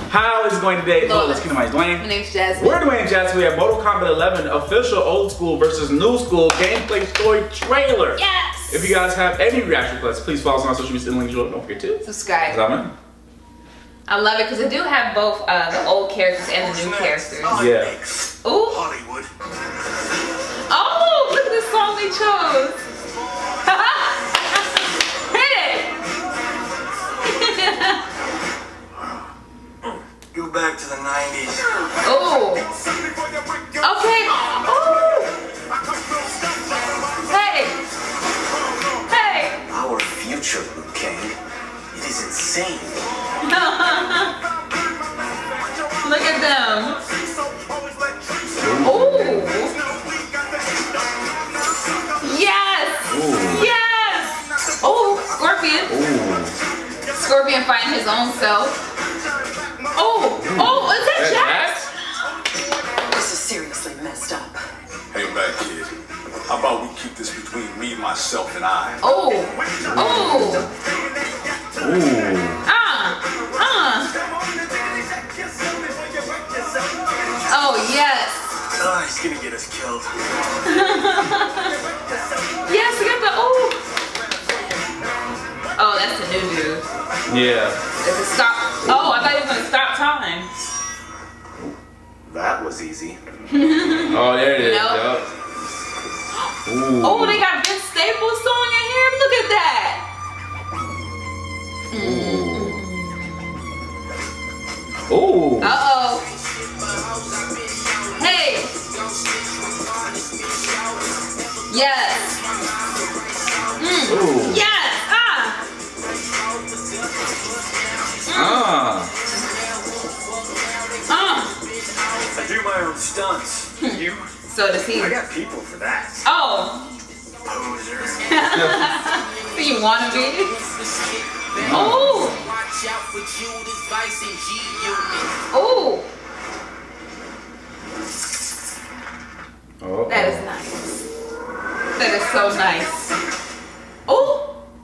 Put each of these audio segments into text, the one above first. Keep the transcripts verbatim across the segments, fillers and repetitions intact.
How is it going today? Hello. Oh, let's get to my Dwayne. My name's Jasmine. We're Dwayne and Jasmine. We have Mortal Kombat eleven official old school versus new school gameplay story trailer. Yes! If you guys have any reaction requests, please follow us on our social media links. Don't forget to subscribe. Zaman. I love it because I do have both uh, the old characters and the new characters. Yeah. Ooh. Hollywood. Oh, look at the song they chose. Go back to the nineties. Oh. Okay. Oh. Hey. Hey. Our future, Liu Kang. It is insane. Look at them. Oh. Yes. Ooh. Yes. Oh, Scorpion. Ooh. Scorpion fighting his own self. Oh, oh, is that Jax? This is seriously messed up. Hey, back, kid. How about we keep this between me, myself, and I? Oh, oh, Ooh. ah, ah. Oh, yes. Oh, he's gonna get us killed. Yes, we got the, oh. Oh, that's the new dude. Yeah. It's a stop. Oh, I thought he was going to stop time. That was easy. Oh, there it is. Nope. Yep. Ooh. Oh, they got Vince Staples sewing in here. Look at that. Ooh. Uh-oh. Hey. Yes. Mm. Ooh. Yes. Ah. Ah. Ah. I do my own stunts. You? So does he. I got people for that. Oh. Poser. Who you want to be? Oh. Oh. Oh. That is nice. That is so nice. Oh.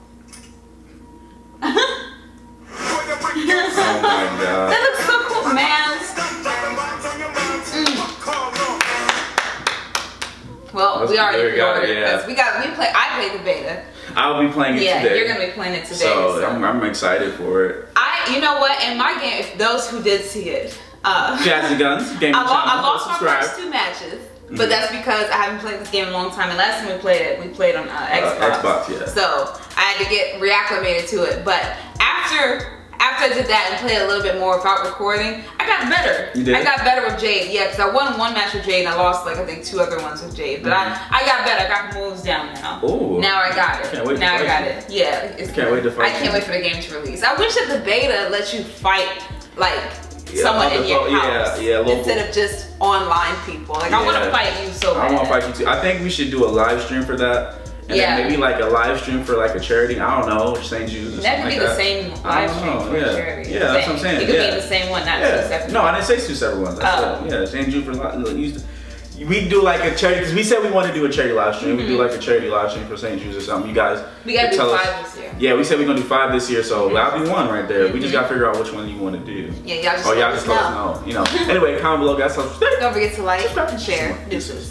Oh my god. That looks so cool, man. Mm. Well, That's we already very good, ordered yeah. because we got we play. I played the beta. I'll be playing it Yeah, today. you're gonna be playing it today. So, so. I'm, I'm excited for it. I, you know what? In my game, if those who did see it, uh, Jazzy Guns, gaming I, lo channel. I lost my subscribe. first two matches, Mm-hmm. but that's because I haven't played this game in a long time. And last time we played it, we played on uh, Xbox. Uh, Xbox, yeah. So I had to get reacclimated to it. But after after I did that and played a little bit more without recording, I got better. You did? I got better with Jade, yeah, because I won one match with Jade and I lost like I think two other ones with Jade. But Mm-hmm. I, I got better. I got moves down now. Ooh. Now I got it. Can't wait to now I fight got you. it. Yeah. It's Can't wait to fight I can't you. wait for the game to release. I wish that the beta lets you fight like Yeah, someone other in your fo- yeah, house yeah, local. instead of just online people. Like I want to Yeah. fight you so I bad. want to fight you too. I think we should do a live stream for that. And Yeah. then maybe like a live stream for like a charity. I don't know, Saint Jude's or That something could be like the same I live don't stream know, for yeah. charity. Yeah, that's what I'm saying, It could yeah. be the same one, not two Yeah. separate. No, I didn't say two separate ones. That's Oh. it. Yeah, Saint Jude for li- used to, we do like a charity because we said we want to do a charity live stream. Mm-hmm. We do like a charity live stream for Saint Jude's or something. You guys, We gotta could do tell five us- this year. Yeah, we said we're gonna do five this year, so Mm-hmm. that'll be one right there. We just gotta figure out which one you want to do. Yeah, y'all just Oh, let y'all us just let us know. You know. Anyway, comment below, guys. Subscribe. Don't forget to like Subscribe. and share. Deuces.